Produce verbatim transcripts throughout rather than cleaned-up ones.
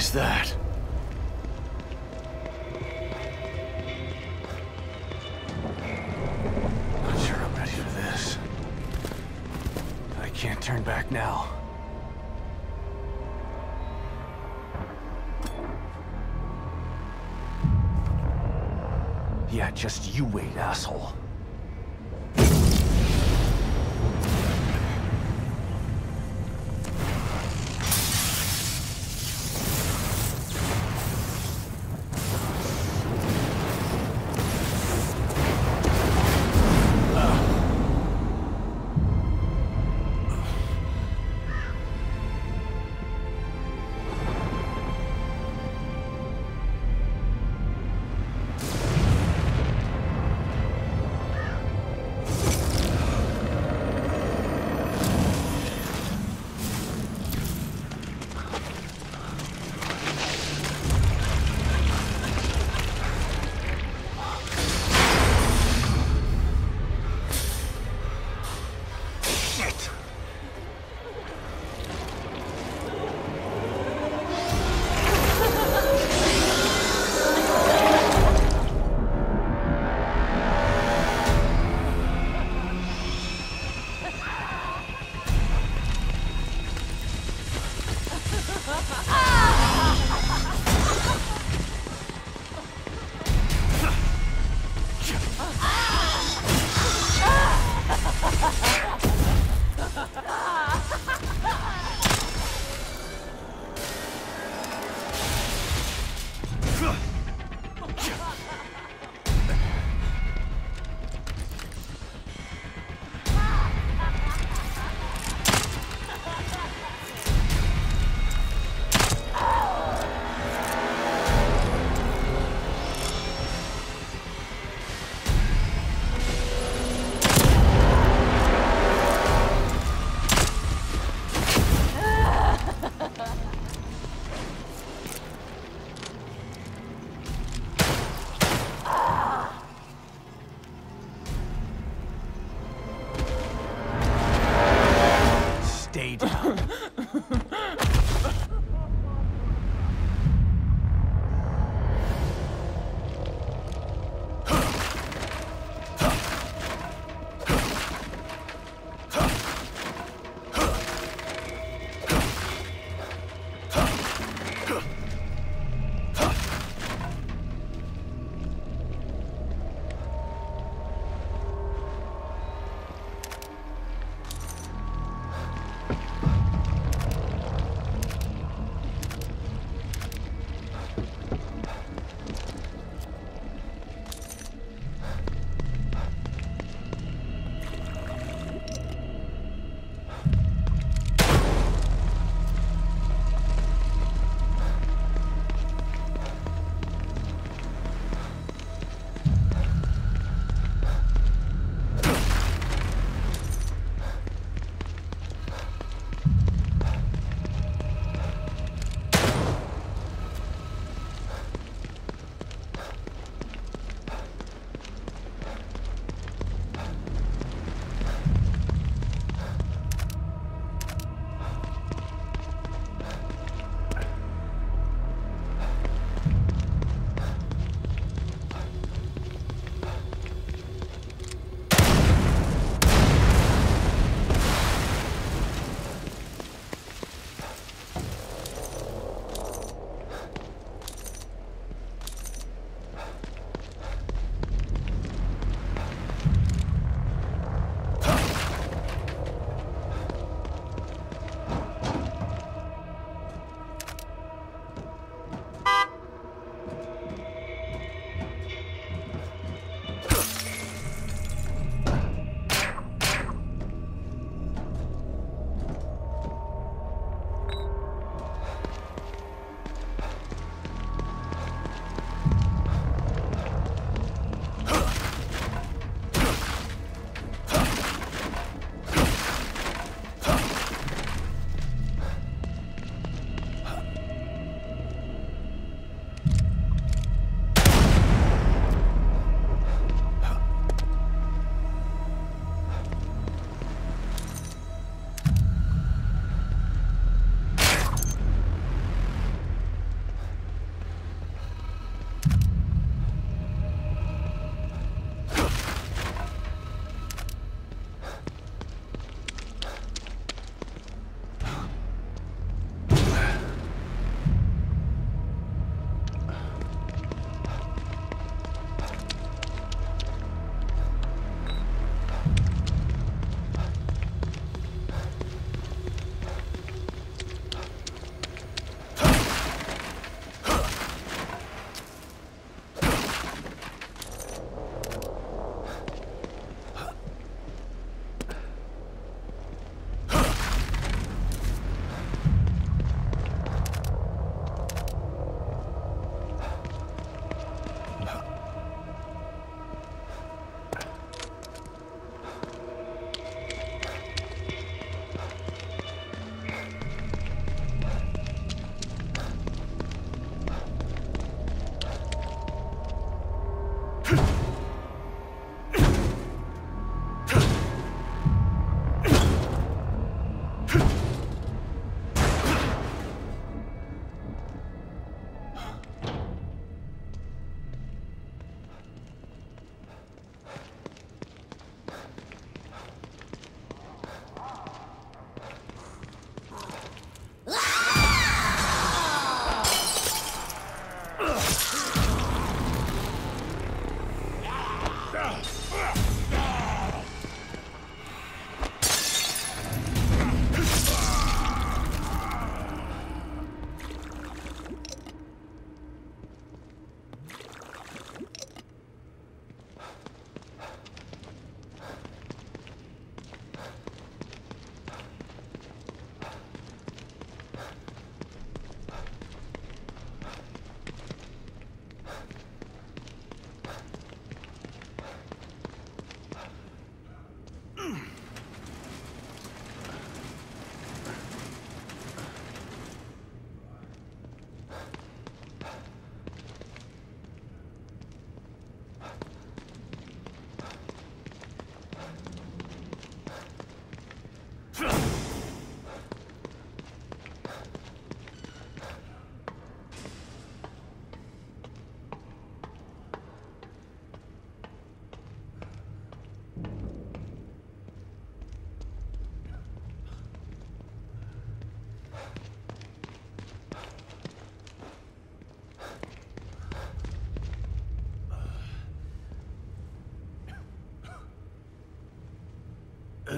was that? Not sure I'm ready for this. I can't turn back now. Yeah, just you wait, asshole.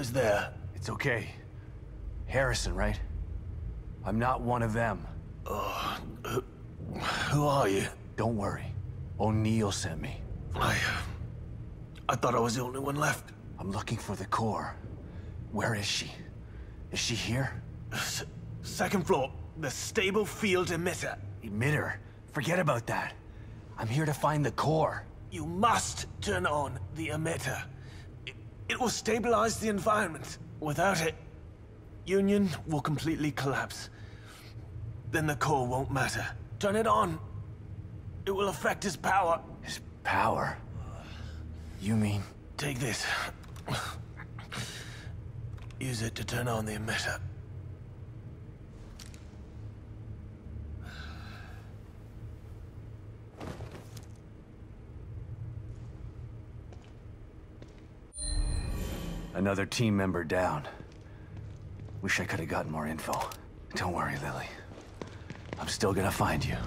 Who's there? It's okay. Harrison, right? I'm not one of them. Oh, who, who are you? Don't worry. O'Neill sent me. I... I thought I was the only one left. I'm looking for the core. Where is she? Is she here? S second floor. The stable field emitter. Emitter? Forget about that. I'm here to find the core. You must turn on the emitter. It, it will stabilize the environment. Without it, Union will completely collapse. Then the core won't matter. Turn it on. It will affect his power. His power? You mean... Take this. Use it to turn on the emitter. Another team member down. Wish I could have gotten more info. Don't worry, Lily. I'm still gonna find you.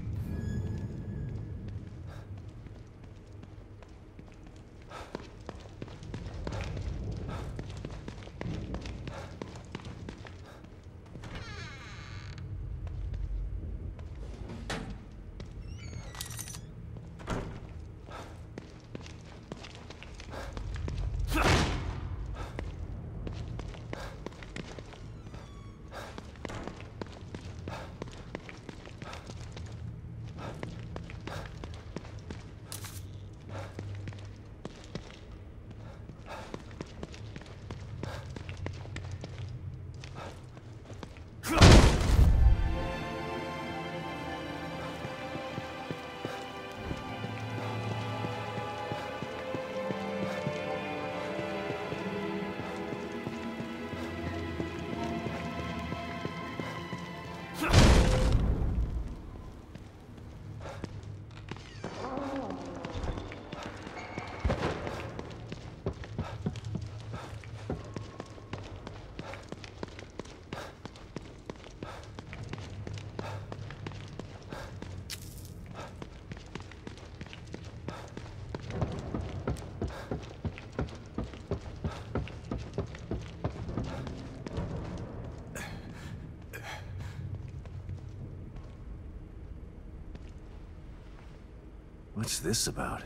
What's this about?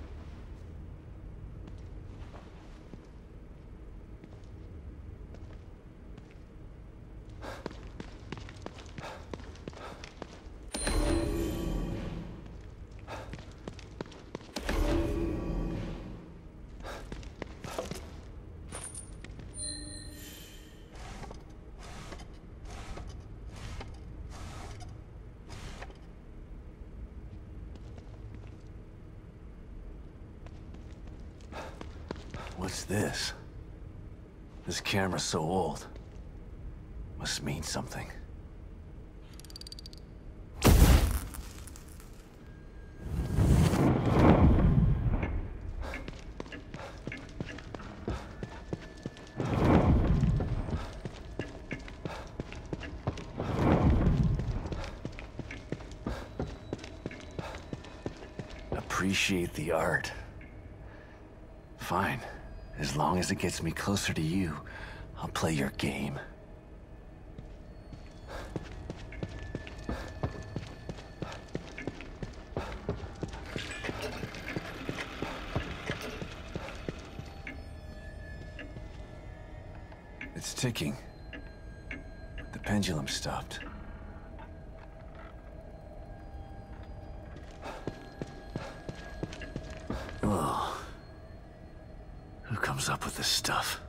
What's this? This camera's so old. Must mean something. Appreciate the art. Fine. As long as it gets me closer to you, I'll play your game. It's ticking. The pendulum stopped. Ugh. Who comes up with this stuff?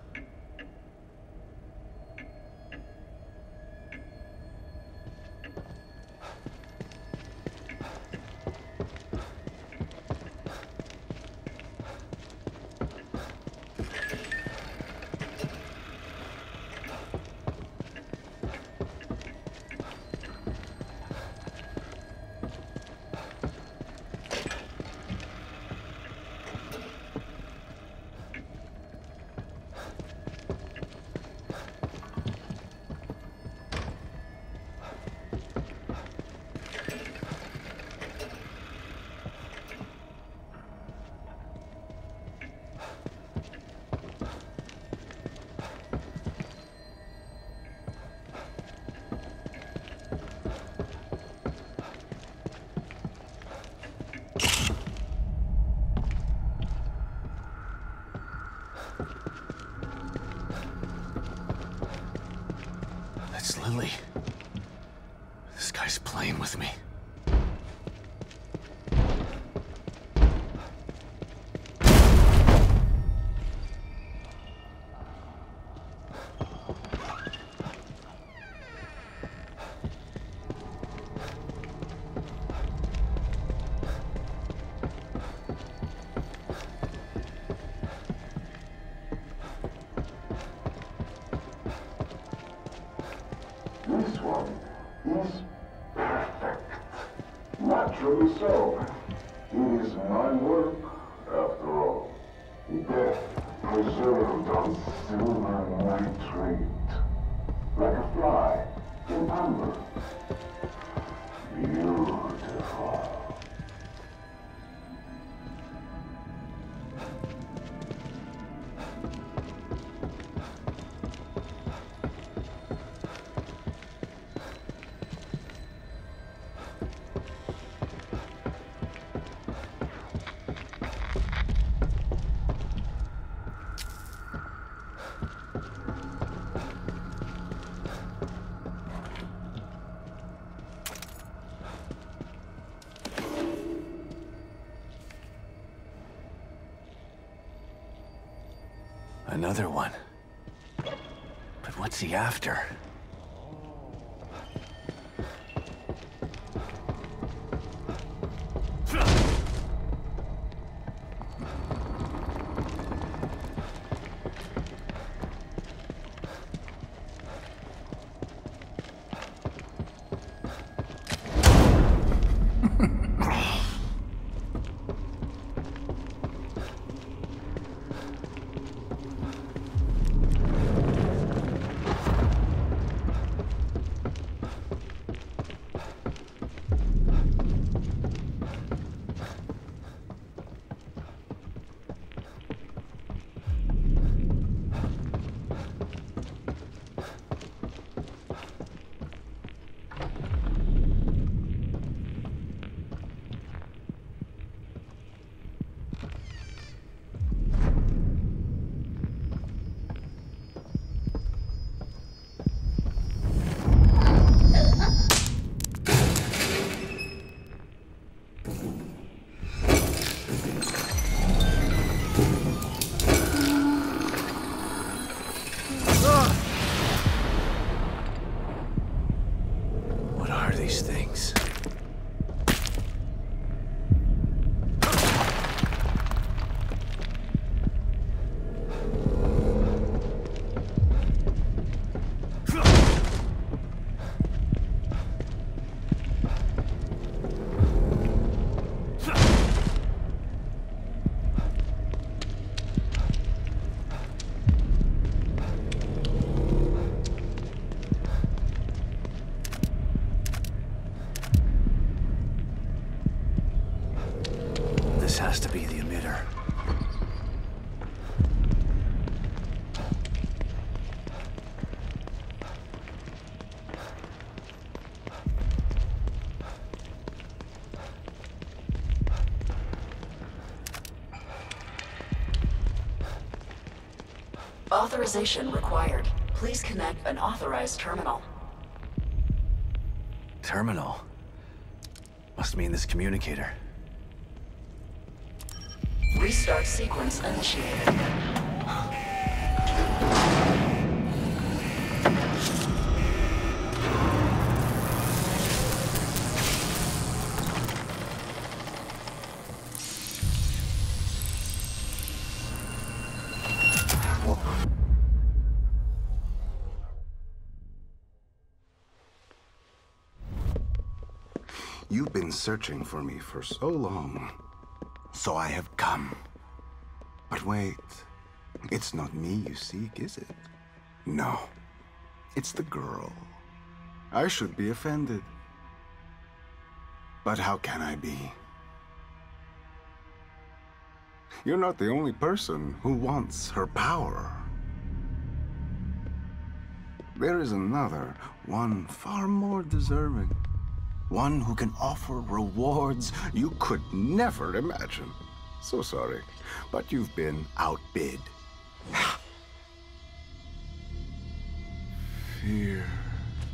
It's Lily. This guy's playing with me. This one is perfect. Naturally so. It is my work, after all. Death preserved on silver nitrate. Like a fly in amber. Beautiful. Another one. But what's he after? These things. This has to be the emitter. Authorization required. Please connect an authorized terminal. Terminal? Must mean this communicator. Restart sequence initiated. You've been searching for me for so long. So I have come. But wait, it's not me you seek, is it? No, it's the girl. I should be offended. But how can I be? You're not the only person who wants her power. There is another, one far more deserving. One who can offer rewards you could never imagine. So sorry, but you've been outbid. Fear.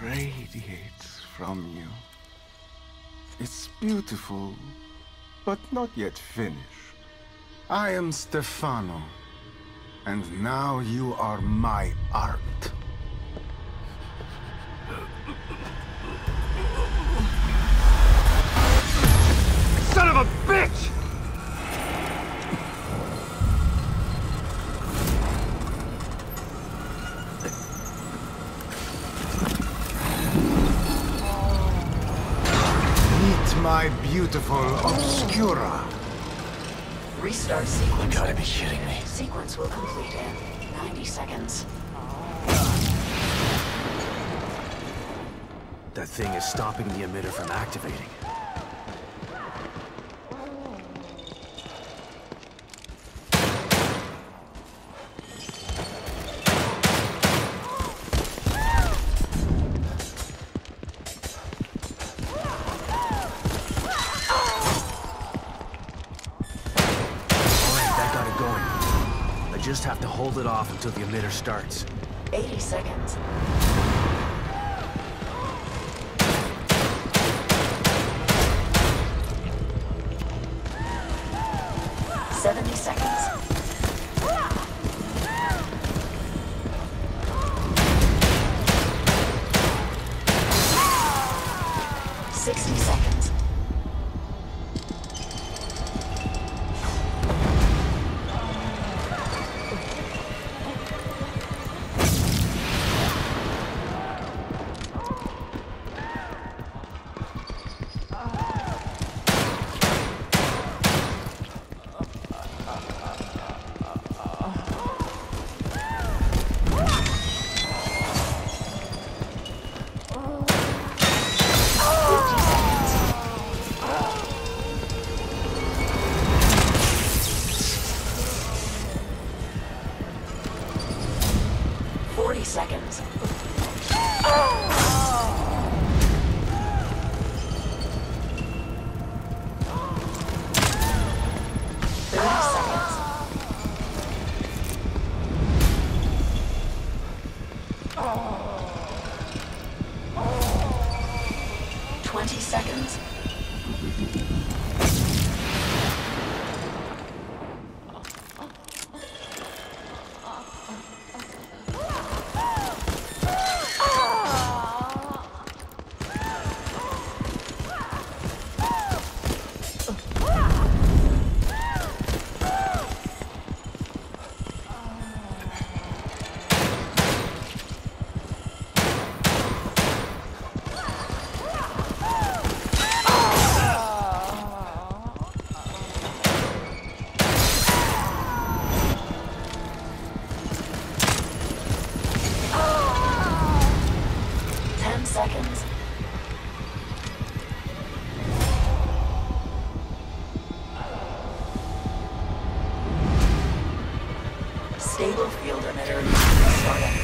radiates from you. It's beautiful, but not yet finished. I am Stefano, and now you are my art. Son of a bitch! Meet my beautiful Obscura. Restart sequence. You gotta be kidding me. Sequence will complete in ninety seconds. That thing is stopping the emitter from activating. Just have to hold it off until the emitter starts. eighty seconds. seventy seconds. sixty seconds. forty seconds. thirty seconds. twenty seconds. Seconds. Stable field emitter starting.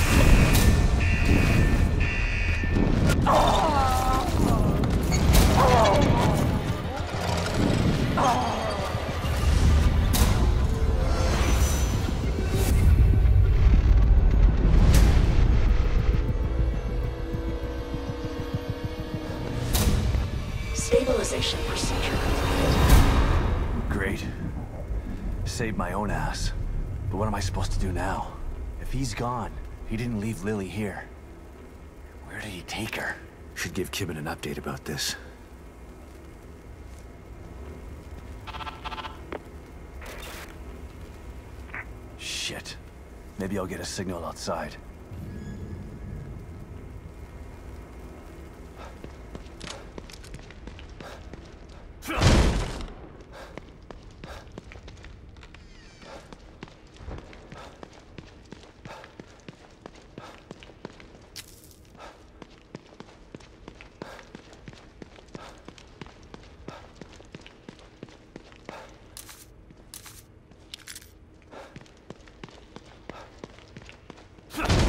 Stabilization procedure completed. Great. Saved my own ass. But what am I supposed to do now? If he's gone, he didn't leave Lily here. Where did he take her? Should give Kibben an update about this. Shit. Maybe I'll get a signal outside. Huh.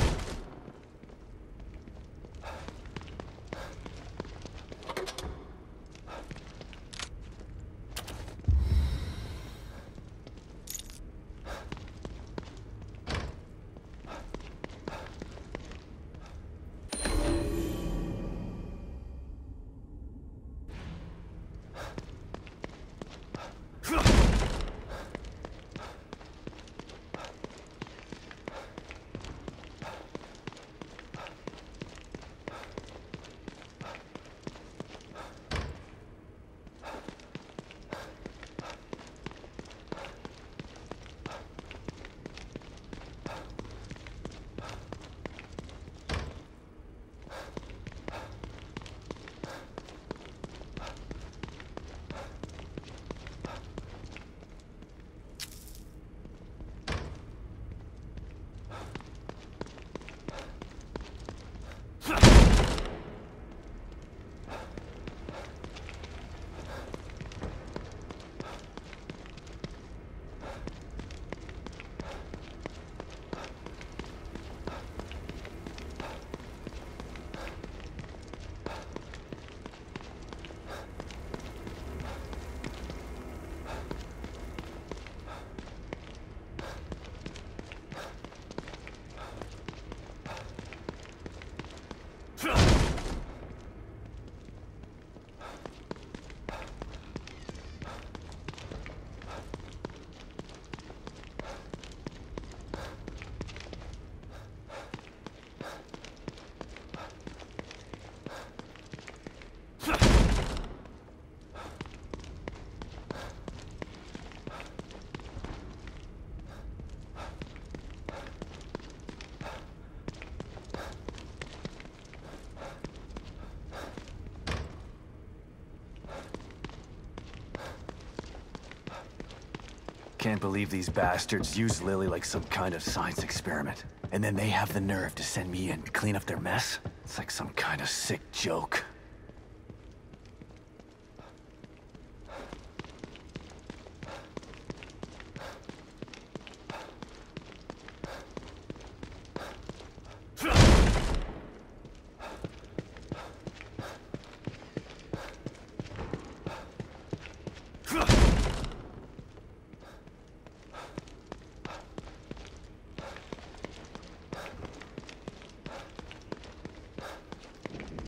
Can't believe these bastards used Lily like some kind of science experiment. And then they have the nerve to send me in to clean up their mess? It's like some kind of sick joke.